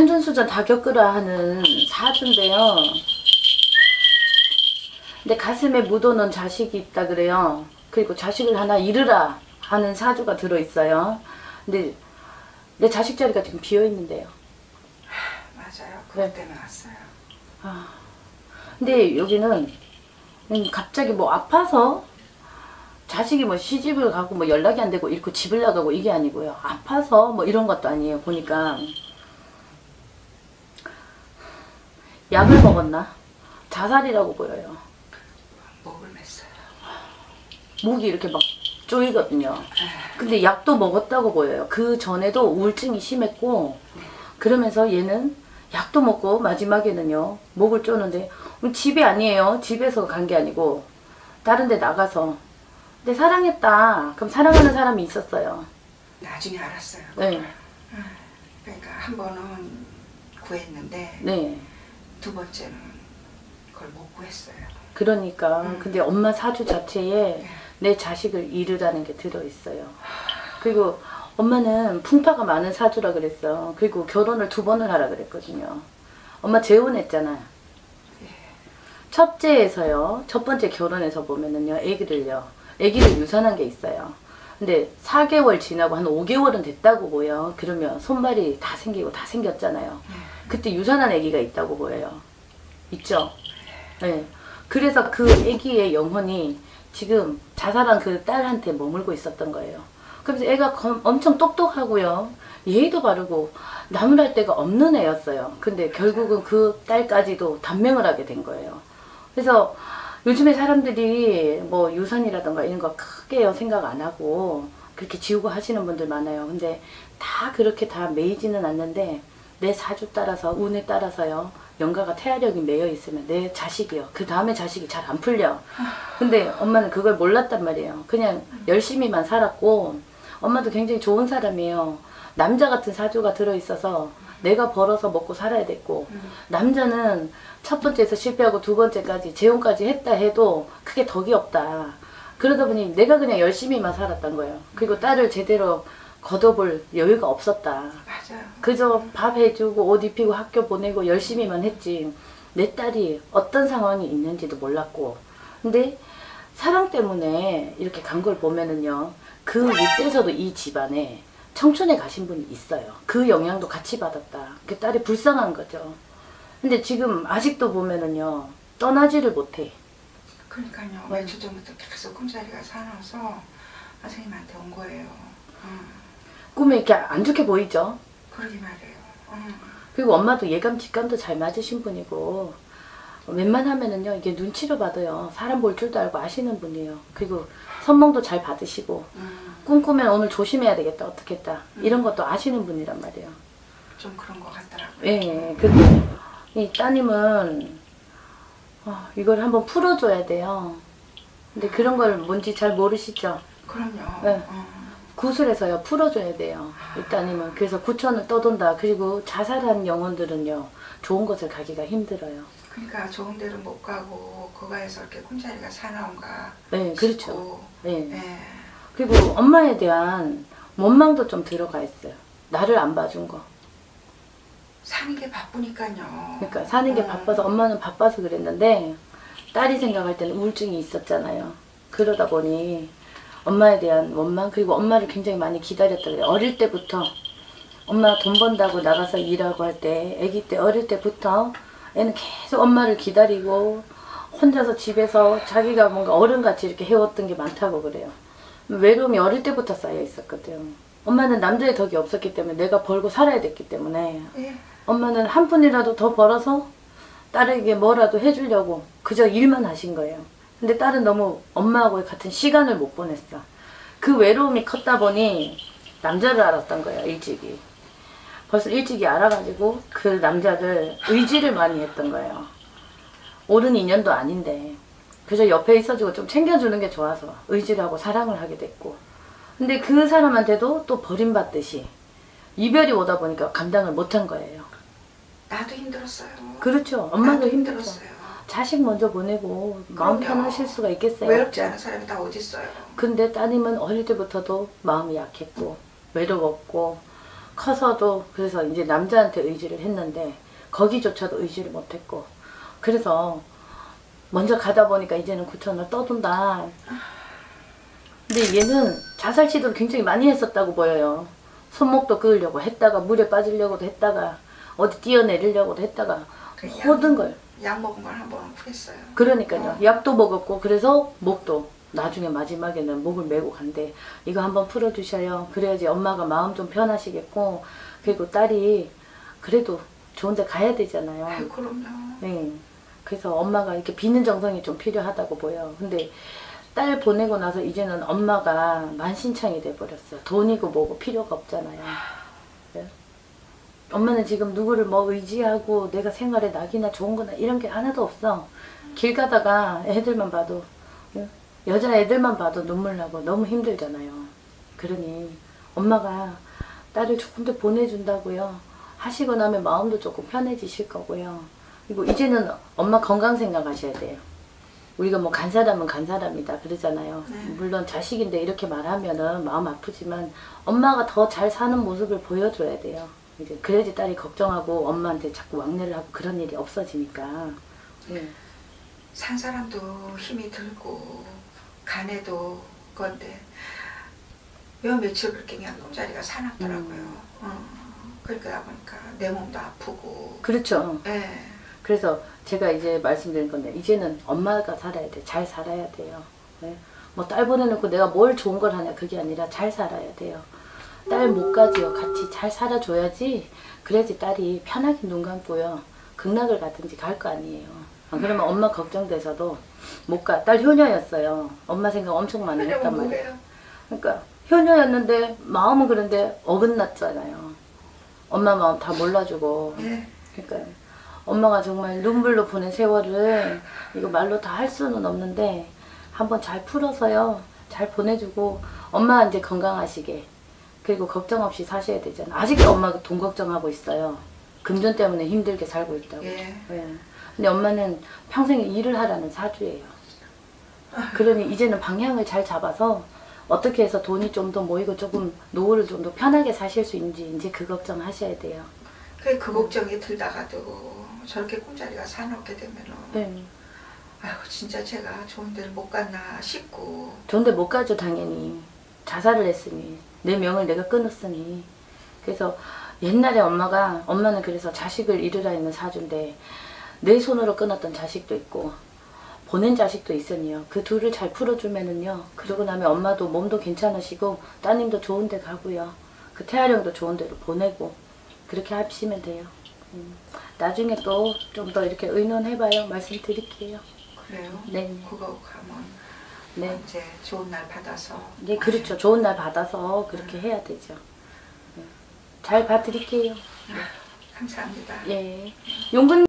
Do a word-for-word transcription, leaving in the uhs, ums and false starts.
산전수전 다 겪으라 하는 사주인데요. 근데 가슴에 묻어놓은 자식이 있다 그래요. 그리고 자식을 하나 잃으라 하는 사주가 들어있어요. 근데 내 자식 자리가 지금 비어있는데요. 맞아요. 그것 네. 때문에 왔어요. 아, 근데 여기는 갑자기 뭐 아파서 자식이 뭐 시집을 가고 뭐 연락이 안 되고 잃고 집을 나가고 이게 아니고요. 아파서 뭐 이런 것도 아니에요. 보니까 약을 먹었나? 자살이라고 보여요. 목을 맸어요. 목이 이렇게 막 쪼이거든요. 근데 약도 먹었다고 보여요. 그 전에도 우울증이 심했고 그러면서 얘는 약도 먹고 마지막에는요 목을 쪼는데 집이 아니에요. 집에서 간 게 아니고 다른 데 나가서. 근데 사랑했다. 그럼 사랑하는 사람이 있었어요. 나중에 알았어요. 네. 그러니까 한 번은 구했는데 네. 두 번째는 그걸 못 구했어요. 그러니까 음. 근데 엄마 사주 자체에 네. 내 자식을 잃으라는 게 들어있어요. 그리고 엄마는 풍파가 많은 사주라 그랬어. 그리고 결혼을 두 번을 하라 그랬거든요. 엄마 재혼했잖아. 네. 첫째에서요. 첫 번째 결혼해서 보면은요. 애기를요. 애기를 유산한 게 있어요. 근데 사 개월 지나고 한 오 개월은 됐다고 보여. 그러면 손발이 다 생기고 다 생겼잖아요. 그때 유산한 애기가 있다고 보여요. 있죠? 네. 그래서 그 애기의 영혼이 지금 자살한 그 딸한테 머물고 있었던 거예요. 그래서 애가 검, 엄청 똑똑하고요. 예의도 바르고 나무랄 데가 없는 애였어요. 근데 결국은 그 딸까지도 단명을 하게 된 거예요. 그래서 요즘에 사람들이 뭐 유산이라던가 이런 거 크게 생각 안 하고 그렇게 지우고 하시는 분들 많아요. 근데 다 그렇게 다 매이지는 않는데 내 사주 따라서 운에 따라서요. 영가가 태아력이 매여 있으면 내 자식이요. 그 다음에 자식이 잘 안 풀려. 근데 엄마는 그걸 몰랐단 말이에요. 그냥 열심히만 살았고 엄마도 굉장히 좋은 사람이에요. 남자 같은 사주가 들어있어서 내가 벌어서 먹고 살아야 됐고 남자는 첫 번째에서 실패하고 두 번째까지 재혼까지 했다 해도 크게 덕이 없다. 그러다 보니 내가 그냥 열심히만 살았던 거예요. 그리고 딸을 제대로 걷어볼 여유가 없었다. 맞아요. 그저 밥 해주고 옷 입히고 학교 보내고 열심히만 했지 내 딸이 어떤 상황이 있는지도 몰랐고. 근데 사랑 때문에 이렇게 간 걸 보면은요. 그 밑에서도 이 집안에 청춘에 가신 분이 있어요. 그 영향도 같이 받았다. 그 딸이 불쌍한 거죠. 근데 지금 아직도 보면은요. 떠나지를 못해. 그러니까요. 네. 며칠 전부터 계속 꿈자리가 사나워서 선생님한테 온 거예요. 음. 꿈에 이렇게 안 좋게 보이죠? 그러게 말이에요. 음. 그리고 엄마도 예감 직감도 잘 맞으신 분이고 웬만하면은요 이게 눈치로 받아요. 사람 볼 줄도 알고 아시는 분이에요. 그리고 선몽도 잘 받으시고 음. 꿈꾸면 오늘 조심해야 되겠다 어떻겠다 음. 이런 것도 아시는 분이란 말이에요. 좀 그런 것 같더라고요. 예, 근데 이 따님은 어, 이걸 한번 풀어줘야 돼요. 근데 그런 걸 뭔지 잘 모르시죠? 그럼요. 네. 음. 구슬에서요 풀어줘야 돼요. 이 따님은. 그래서 구천을 떠돈다. 그리고 자살한 영혼들은요 좋은 곳을 가기가 힘들어요. 그러니까 좋은 데를 못 가고 그거에서 이렇게 꿈자리가 사나운가. 네, 그렇죠. 네. 네. 그리고 엄마에 대한 원망도 좀 들어가 있어요. 나를 안 봐준 거. 사는 게 바쁘니까요. 그러니까 사는 게 음. 바빠서 엄마는 바빠서 그랬는데 딸이 생각할 때는 우울증이 있었잖아요. 그러다 보니 엄마에 대한 원망 그리고 엄마를 굉장히 많이 기다렸다 그래요. 어릴 때부터 엄마 돈 번다고 나가서 일하고 할 때 아기 때 어릴 때부터 애는 계속 엄마를 기다리고 혼자서 집에서 자기가 뭔가 어른같이 이렇게 해왔던 게 많다고 그래요. 외로움이 어릴 때부터 쌓여 있었거든. 엄마는 남자의 덕이 없었기 때문에 내가 벌고 살아야 됐기 때문에 예. 엄마는 한 푼이라도 더 벌어서 딸에게 뭐라도 해주려고 그저 일만 하신 거예요. 근데 딸은 너무 엄마하고 같은 시간을 못 보냈어. 그 외로움이 컸다 보니 남자를 알았던 거예요. 일찍이. 벌써 일찍이 알아가지고 그 남자를 의지를 많이 했던 거예요. 옳은 인연도 아닌데 그저 옆에 있어주고 좀 챙겨주는 게 좋아서 의지를 하고 사랑을 하게 됐고 근데 그 사람한테도 또 버림받듯이 이별이 오다 보니까 감당을 못한 거예요. 나도 힘들었어요. 그렇죠. 엄마도 힘들었어요. 힘들었어요. 자식 먼저 보내고 마음 편하실 수가 있겠어요. 외롭지 않은 사람이 다 어딨어요. 근데 따님은 어릴 때부터도 마음이 약했고 외로웠고 커서도 그래서 이제 남자한테 의지를 했는데 거기조차도 의지를 못했고 그래서 먼저 가다 보니까 이제는 구천을 떠돈다. 근데 얘는 자살 시도를 굉장히 많이 했었다고 보여요. 손목도 그으려고 했다가 물에 빠지려고도 했다가 어디 뛰어내리려고도 했다가 그 모든 걸. 약 먹은 걸 한번 구했어요. 그러니까요. 어. 약도 먹었고 그래서 목도 나중에 마지막에는 목을 메고 간대. 이거 한번 풀어주셔요. 그래야지 엄마가 마음 좀 편하시겠고 그리고 딸이 그래도 좋은 데 가야 되잖아요. 아유, 그럼요. 네. 그래서 엄마가 이렇게 비는 정성이 좀 필요하다고 보여. 근데 딸 보내고 나서 이제는 엄마가 만신창이 돼버렸어요. 돈이고 뭐고 필요가 없잖아요. 네? 엄마는 지금 누구를 뭐 의지하고 내가 생활에 낙이나 좋은 거나 이런 게 하나도 없어. 길 가다가 애들만 봐도 여자 애들만 봐도 눈물 나고 너무 힘들잖아요. 그러니 엄마가 딸을 조금 더 보내준다고요. 하시고 나면 마음도 조금 편해지실 거고요. 그리고 이제는 엄마 건강 생각하셔야 돼요. 우리가 뭐 간 사람은 간 사람이다 그러잖아요. 네. 물론 자식인데 이렇게 말하면은 마음 아프지만 엄마가 더 잘 사는 모습을 보여줘야 돼요. 이제 그래야지 딸이 걱정하고 엄마한테 자꾸 왕래를 하고 그런 일이 없어지니까. 네. 산 사람도 힘이 들고 간에도 건데 요 며칠 그렇게 그냥 똥자리가 사납더라고요. 음. 어. 그러다 보니까 내 몸도 아프고. 그렇죠. 예. 그래서 제가 이제 말씀드린 건데 이제는 엄마가 살아야 돼. 잘 살아야 돼요. 네? 뭐 딸 보내놓고 내가 뭘 좋은 걸 하냐 그게 아니라 잘 살아야 돼요. 딸 못 가지요. 같이 잘 살아줘야지. 그래야지 딸이 편하게 눈 감고요. 극락을 가든지 갈 거 아니에요. 안 그러면 엄마 걱정돼서도 못 가. 딸 효녀였어요. 엄마 생각 엄청 많이 했단 말이에요. 그러니까 효녀였는데 마음은 그런데 어긋났잖아요. 엄마 마음 다 몰라주고. 예. 그러니까 엄마가 정말 눈물로 보낸 세월을 이거 말로 다 할 수는 없는데 한번 잘 풀어서요. 잘 보내주고 엄마 이제 건강하시게 그리고 걱정 없이 사셔야 되잖아. 아직도 엄마가 돈 걱정하고 있어요. 금전 때문에 힘들게 살고 있다고. 예. 예. 근데 엄마는 평생 일을 하라는 사주예요. 그러니 이제는 방향을 잘 잡아서 어떻게 해서 돈이 좀 더 모이고 조금 노후를 좀 더 편하게 사실 수 있는지 이제 그 걱정 하셔야 돼요. 그, 그 걱정이 들다가도 저렇게 꿈자리가 사놓게 되면은 네. 아유 진짜 제가 좋은 데를 못 갔나 싶고. 좋은데 못 가죠 당연히. 자살을 했으니 내 명을 내가 끊었으니. 그래서 옛날에 엄마가 엄마는 그래서 자식을 잃으라 했는 사주인데 내 손으로 끊었던 자식도 있고 보낸 자식도 있으니요. 그 둘을 잘 풀어주면은요. 그러고 나면 엄마도 몸도 괜찮으시고 따님도 좋은 데 가고요. 그 태아령도 좋은 데로 보내고 그렇게 하시면 돼요. 음. 나중에 또 좀 더 이렇게 의논해봐요. 말씀드릴게요. 그래요? 네. 그거 가면 네. 이제 좋은 날 받아서. 네, 그렇죠. 좋은 날 받아서 그렇게 해야 되죠. 네. 잘 봐드릴게요. 감사합니다. 예. 용근